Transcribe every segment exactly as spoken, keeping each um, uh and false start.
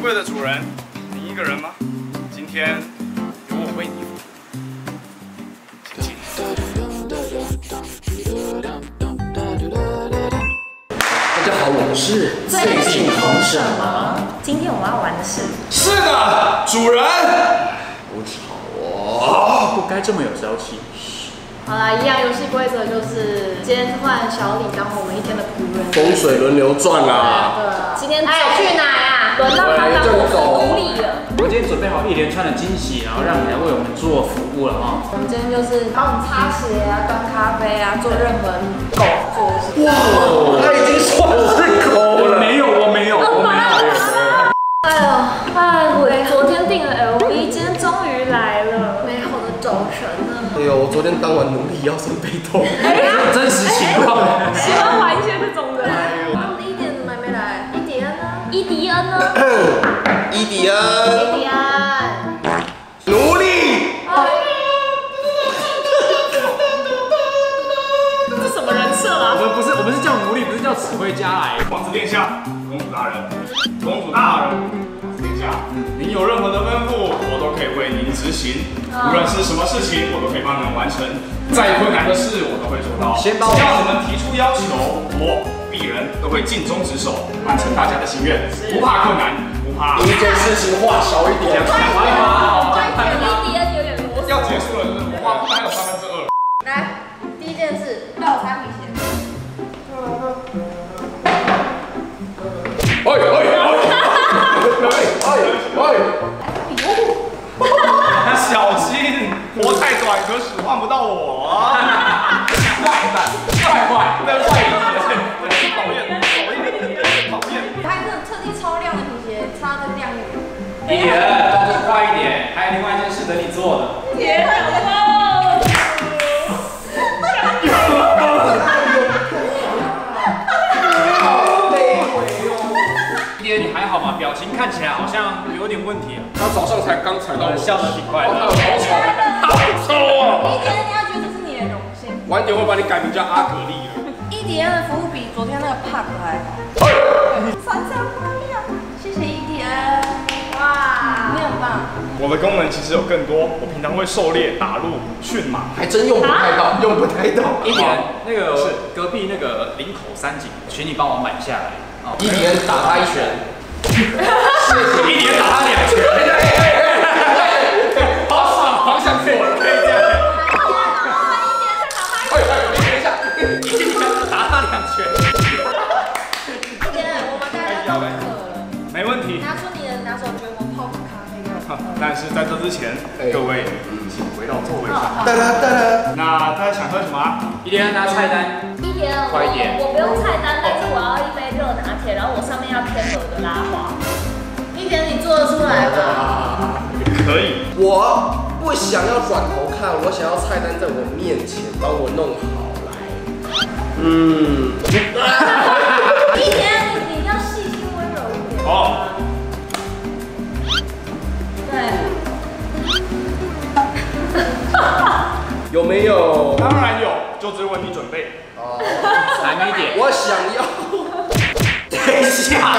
尊贵的主人，您一个人吗？今天由我为你服务，请进。 大家好，我是最近红什么？ 今天我们要玩的是。 是的，主人。 不吵哦，不该这么有朝气。 好啦，一样游戏规则就是今天换小李当我们一天的仆人。 风水轮流转啊！ 对啊，今天哎去哪呀？轮到他当我们的奴隶了。 我们今天准备好一连串的惊喜，然后让你来为我们做服务了哈。 我们今天就是帮我们擦鞋啊、端咖啡啊，做任何狗做的事。 哇，他已经算是狗了。 没有，我没有，我没有。 哎呦，哎，我昨天订了 L V， 今天终于来了，美好的早晨呢。 哎呦，我昨天当完奴隶腰酸背痛。 真实情况。 喜欢玩一些这种的。 哎我们的伊迪恩怎么还没来？伊迪恩呢？伊迪恩呢？ 伊迪恩。 伊迪恩。 奴隶。 这什么人设啊？ 我们不是，我们是叫奴隶，不是叫指挥家来。 王子殿下，公主大人，公主大人，王子殿下，您有任何的吩咐，我都可以为您执行。无论是什么事情，我都可以帮你们完成。再困难的事，我都会做到。 先帮我只要你们提出要求，我鄙人都会尽忠职守，完成大家的心愿，不怕困难，不怕。 一件事情话少一点。 快点，快点，伊迪恩有点啰嗦。 要结束了，就是我话不还有三分之二。 来，第一件事，帮我擦皮鞋。 哎哎哎哎哎！ 小心，活太短，可使唤不到我啊！坏蛋，坏坏，那坏一点，讨厌，讨厌，讨厌。 他这特地超亮的皮鞋，擦的亮一点。 伊迪恩，动作快一点，还有另外一件事等你做呢。 天啊！ 伊迪恩，你还好吗？表情看起来好像有点问题啊。 他早上才刚踩到我， 笑得挺快的。 好丑，好丑啊！ 伊迪恩，你要觉得这是你的荣幸。 晚点会把你改名叫阿格丽了。 伊迪恩的服务比昨天那个帕克还好。闪闪发亮，谢谢伊迪恩。哇，你很棒。 我的功能其实有更多，我平常会狩猎、打鹿、驯马， 还真用不太到，用不太到。 伊迪恩，那个隔壁那个林口三井，请你帮我买下来。 伊迪恩打他一拳。 一年打他两拳，好爽，好想做了，可以这样。 哎哎，等一下， 一年打他两拳。 伊迪恩，我们大家都渴了， 没问题。 拿出你的拿手绝活泡芙咖啡给我。 但是在这之前，各位请回到座位上。 哒哒哒哒。 那大家想喝什么啊？ 伊迪恩拿菜单。 伊迪恩， 快一点我不用菜单，但是我要一杯热拿铁，然后我上面要天鹅的拉花。伊迪恩，你做得出来吗？ 可以。 我不想要转头看，我想要菜单在我面前，帮我弄好来。嗯。 伊迪恩，你你要细心温柔一点。 好。 对。 有没有？ 当然有，就只问你准备。 哦， 还没点。 我想要。等一下，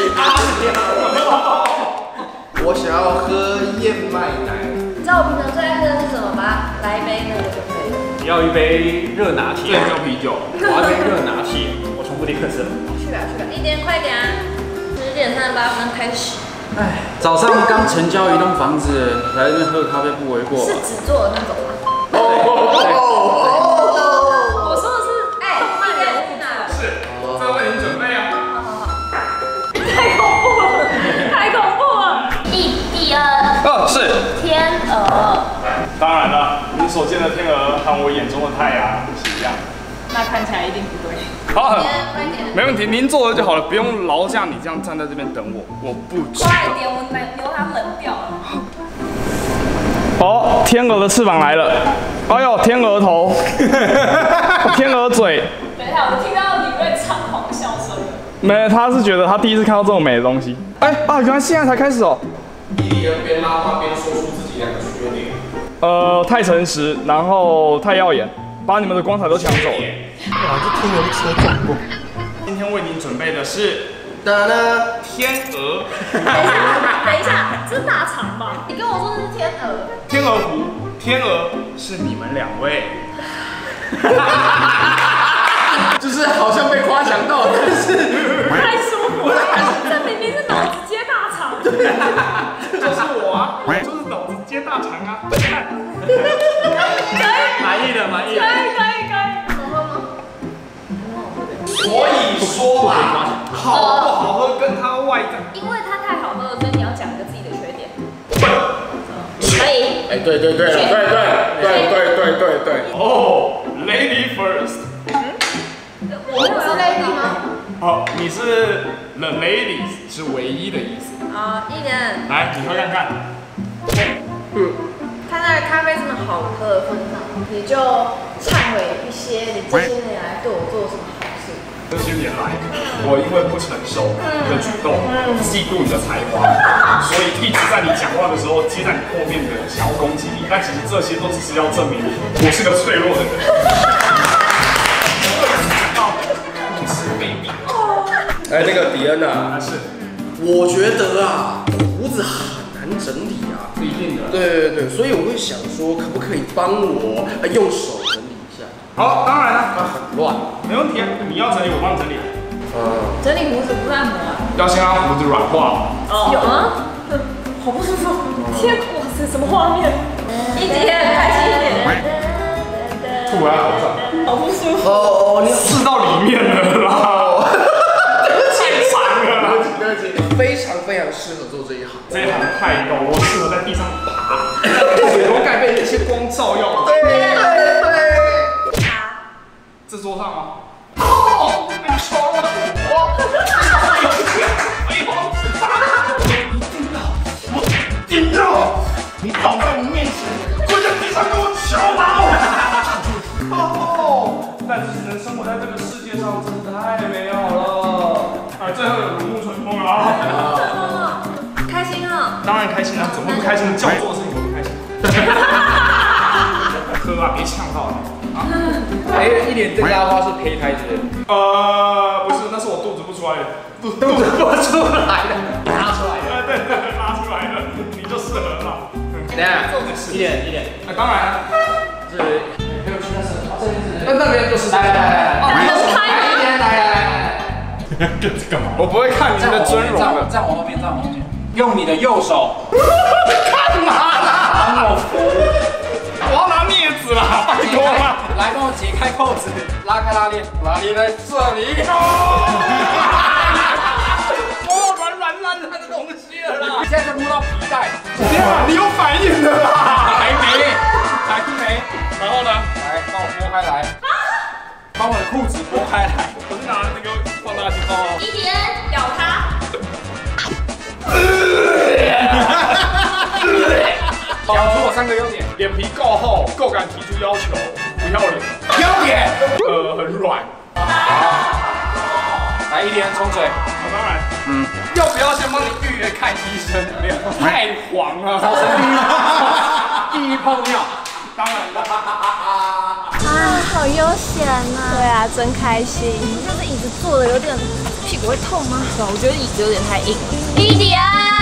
我想要喝燕麦奶。 你知道我平常最爱喝的是什么吗？来一杯那个就可以了。 你要一杯热拿铁， 要啤酒。 我要一杯热拿铁。我重复立刻吃。 去吧去吧，一点快点啊！十点三十八分开始。 哎，早上刚成交一栋房子，来这边喝咖啡不为过吧？ 是纸做的那种吗？ 哦哦我说的是，哎，慢点去哪？ 是，这为您准备啊。 好好好。太恐怖了，太恐怖了！伊迪恩。 哦，是。 天鹅。 当然了，你所见的天鹅和我眼中的太阳是一样。 那看起来一定不对。 好， 快点， 没问题，您做了就好了，不用劳驾你这样站在这边等我，我不知道。 快点，我冷留它冷掉了。 哦，天鹅的翅膀来了，哎呦，天鹅头，天鹅嘴。 等一下，我听到李瑞猖狂的笑声。 没，他是觉得他第一次看到这么美的东西。哎啊，原来现在才开始哦。 伊迪恩边拉话边说出自己两个缺点。 呃，太诚实，然后太耀眼，把你们的光彩都抢走了。 哇，这天鹅车撞过。 今天为您准备的是哒啦， 天鹅。 等一下，等一下，这是大肠吧？你跟我说这是天鹅。 天鹅湖，天鹅是你们两位。 就是好像被夸奖到，但是太舒服了，这明明是脑子接大肠。 就是我啊，我就是脑子接大肠啊。 可以， 满意的，满意的。 可以，可以，可以。好喝吗？ 所以说嘛，好不好喝跟它外在。 因为它太好喝了，所以你要讲一个自己的缺点。可以。 哎，对对对对对对对对对对。 哦 ，Lady first。 我是 lady 吗？ 好，你是 the lady 是唯一的意思。 啊，一点。 来，你喝看看。 嗯。 看在咖啡这么好喝的份上，你就忏悔一些你这些年来对我做什么好事。 这些年来，我因为不成熟的举动，嫉妒你的才华，所以一直在你讲话的时候接在你后面的想要攻击你，但其实这些都只是要证明我是个脆弱的人。 哎，那个迪恩啊， 是， 我觉得啊，胡子很难整理啊。 是一定的。 对对对，所以我会想说，可不可以帮我呃用手整理一下？ 好，当然了， 它很乱。 没问题啊，你要整理我帮你整理。 嗯。 整理胡子不是按摩啊？ 要先让胡子软化。 有啊，好不舒服。天，哇塞，什么画面？一姐，开心一点。 吐在头上。 好不舒服。 哦哦，你刺到里面了啦。 非常非常适合做这一行， 这一行太高，我适合在地上爬，水头盖被那些光照耀。 对对对。 这桌上吗？哦，你戳了我！哎呦，我一定要！你倒在我面前，跪在地上跟我求饶！哦，但是能生活在这个世界上，真的太美好了。啊，最后有如沐春风啊！ 开心啊！ 当然开心啊，怎么会不开心？叫我做的事情我不开心。喝啊，别呛到了啊！ 哎，一脸这拉花是胚胎之类的。 呃，不是，那是我肚子不出来的，肚肚子不出来的，拉出来的。呃，对对对，拉出来的，你就适合了。 等下，一点一点。 那当然， 这没有去那是，这边是，那那边就是来来来来， 哦，你能拍吗？ 来来来来。 这干嘛？我不会看你的尊容的。 在我后面，在我后面，用你的右手。 干嘛啦？ 帮我扶。 我要拿镊子啦，拜托啦！ 来，帮我解开扣子，拉开拉链，拉链在这里。 哦，软软烂烂的东西了啦！ 你现在在摸到皮带。 天啊，你有反应的啦！ 还没，还没。 然后呢？ 来，帮我拨开来。把我的裤子拨开来。 我是拿那个放大镜哦。 一点，咬它。 讲出我三个优点： 脸皮够厚，够敢提出要求，不要脸。 优点， 呃，很软。 来，一点冲水。 我当然， 嗯， 要不要先帮你预约看医生？太黄了。 第一泡尿。 当然了。 啊，好悠闲呐！对啊，真开心。但是椅子坐的有点，屁股会痛吗？对啊，我觉得椅子有点太硬了。一点，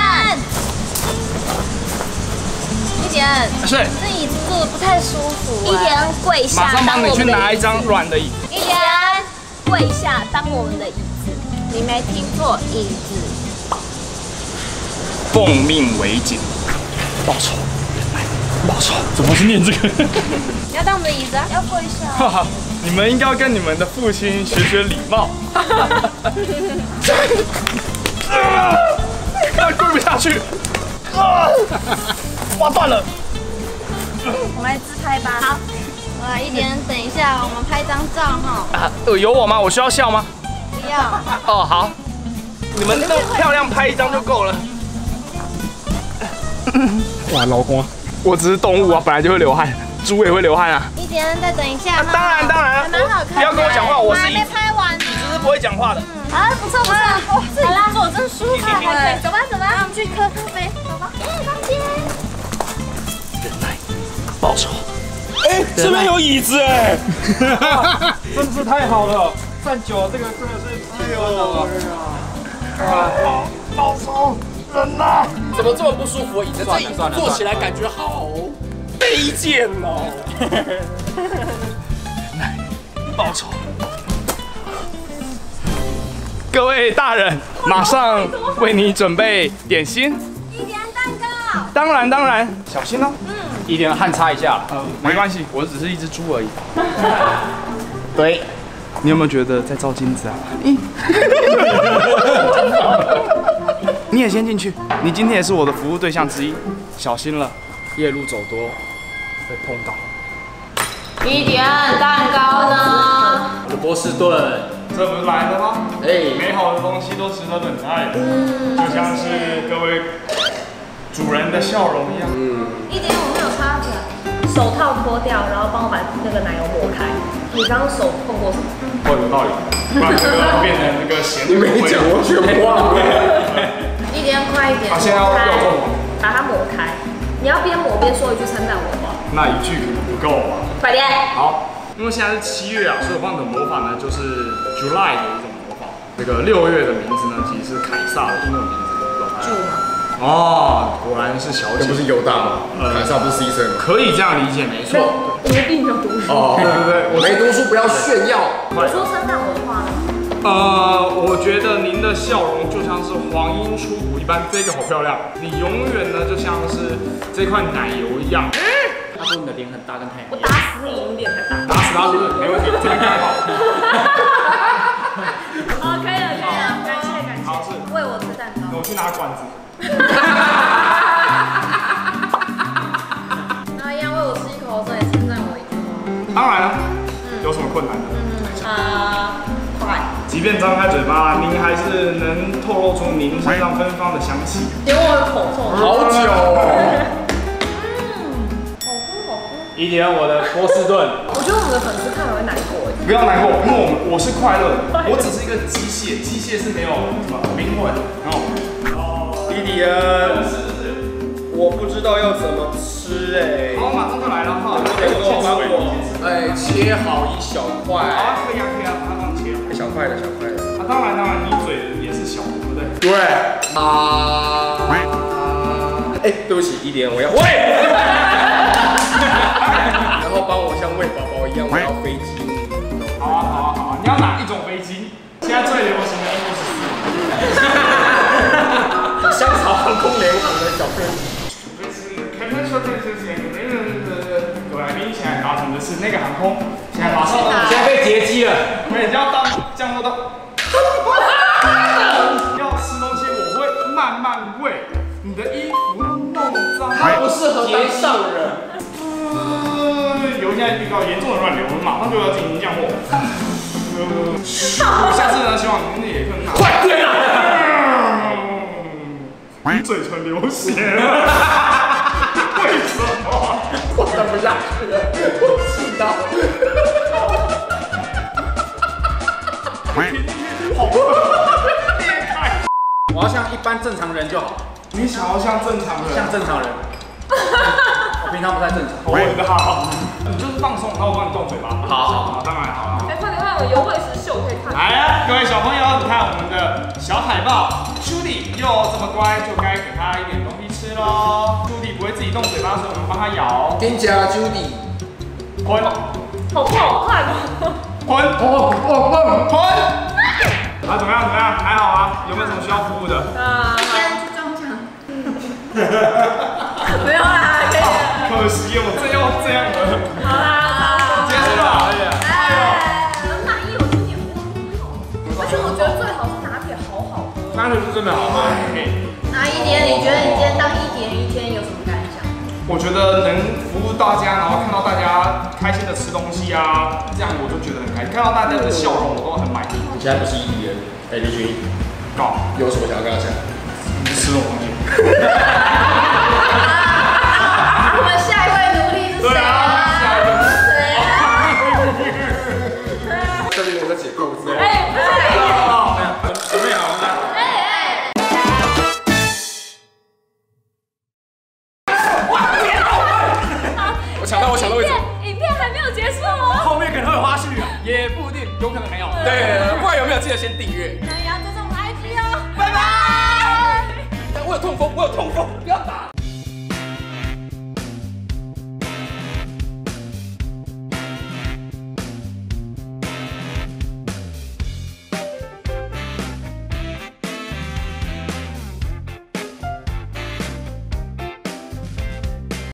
一点， 是。 这椅子坐的不太舒服。一点跪下， 马上帮你去拿一张软的椅子。 一点，跪下当我们的椅子。你没听错，椅子。 奉命为警，报仇。报仇？怎么是念这个？ 你要当我们的椅子啊？要跪下。 哈哈，你们应该要跟你们的父亲学学礼貌。啊，跪不下去。啊，挖断了。 我们来自拍吧。好。哇，一点，等一下，我们拍张照哈。 啊，有我吗？我需要笑吗？ 不要。 哦，好。你们那么漂亮，拍一张就够了。哇，老公。我只是动物啊，本来就会流汗，猪也会流汗啊。 一点，再等一下。 当然当然， 还蛮好看的。 不要跟我讲话，我是还没拍完呢。 椅子是不会讲话的。 啊，不错不错，哇，这里坐真舒服。还可以，走吧走吧，让我们去喝咖啡，走吧。嗯，房间。 忍耐，报仇。哎，这边有椅子哎，真是太好了。站久了这个真的是哎呦。 放松，忍耐。怎么这么不舒服？椅子这椅子坐起来感觉好卑贱哦。 来，报仇。各位大人，马上为你准备点心。 一点蛋糕。 当然当然，小心哦。 嗯。 一点汗擦一下。 呃，没关系，我只是一只猪而已。 对。 你有没有觉得在照镜子啊？嗯，你也先进去，你今天也是我的服务对象之一，小心了，夜路走多会碰到。 一点蛋糕呢？ 我的波士顿， 这不是来了吗？ 哎， 美好的东西都值得等待，嗯，就像是各位主人的笑容一样。嗯， 一点我没有插起来，手套脱掉，然后帮我把那个奶油抹开。你刚刚手碰过什么？ 哦，有道理，不然这个变成那个咸你没讲，我全忘了。 一点快一点， 他现在要要做什么？ 把它抹开。你要边抹边说一句称赞我的话。 那一句可能不够吧？ 快点。 好，因为现在是七月啊，所以我放的魔法呢就是 July 的一种魔法。这个六月的名字呢，其实是凯撒的英文名字， 住吗？ 哦，果然是小姐。 这不是犹大吗？凯撒不是医生吗？ 可以这样理解，没错。 我并没有读书。 哦，对对对， 我没读书，不要炫耀。 我说称赞我的话呢？ 呃，我觉得您的笑容就像是黄莺出谷一般，这个好漂亮。你永远呢就像是这块奶油一样。 他说你的脸很大，跟太阳。 我打死你，你脸才大。 打死他是不是？没问题，这个刚好。 哦，可以了，可以了，感谢感谢。 好，是为我吃蛋糕。 我去拿管子。 那一样为我吃一口，这也称赞我一句话。 当然了，有什么困难的？ 啊，快！ 即便张开嘴巴，您还是能透露出您身上芬芳的香气。 连我的口臭。 好久哦。 嗯，好喝好喝。 一点我的波士顿。 我觉得我们的粉丝看了会难过。 不要难过，因为我们我是快乐的，我只是一个机械，机械是没有什么灵魂。然后， 弟弟啊，我不知道要怎么吃哎。 好，马上就来了哈。 给我帮我，哎，切好一小块。 好，可以啊，可以啊，马上切。 小块的，小块的。 啊，当然当然，你嘴也是小的，对不对？ 对。啊。哎，对不起，一点我要喂。然后帮我像喂宝宝一样，我要飞机。 好啊好啊好啊，你要哪一种飞机？现在最流行的 F 十四。 香草航空联航的小飞机。 开车车对之前，各位来宾现在搭乘的是那个航空，现在马上现在被劫机了， 我们要到降落到。要吃东西，我会慢慢喂。你的衣服弄脏， 它不适合当上人。 有现在遇到严重的乱流，我们马上就要进行降落。下次呢，希望您也更好。 快点啊！ 嘴唇流血了，为什么？ 我等不下去了，我气到。 好裂开。 我要像一般正常人就好。 你想要像正常人？ 像正常人。我平常不太正常。 我的好，你就是放松，然后我帮你动嘴巴。好好好，当然好了。 哎，快点看，我有喂食秀可以看。 来啊，各位小朋友，你看我们的小海豹 Judy 又这么乖，就该给他一点东西吃喽。Judy 不会自己动嘴巴，所以我们帮他咬。 跟家 Judy， 滚！ 好快好快哦！ 滚！哦哦哦！滚！啊，怎么样？怎么样？还好啊？有没有什么需要服务的？ 啊，现在去装墙。没有啦，可以了。 可惜我这要这样了。 好啦， 结束了。 哎，很满意，我今天服务很好，而且我觉得最好是拿铁好好喝。 拿铁是真的好喝。 那一点，你觉得你今天当一点一天有什么感想？ 我觉得能服务大家，然后看到大家开心的吃东西啊，这样我就觉得很开心。看到大家的笑容，我都很满意。 你现在不是一人，哎，李军， 搞有什么想要跟他讲？ 你吃这种东西。 我们下一位奴隶是谁啊？谁啊？ 这边有个解构子。 哎，不是。 准备好了吗？ 哎哎。 我抢到，我抢到位置。 影片还没有结束哦。 后面可能会有花絮啊，也不一定，有可能没有。 对，不管有没有记得先订阅。 那也要追踪我们 I G 哦。 拜拜。 风，我有痛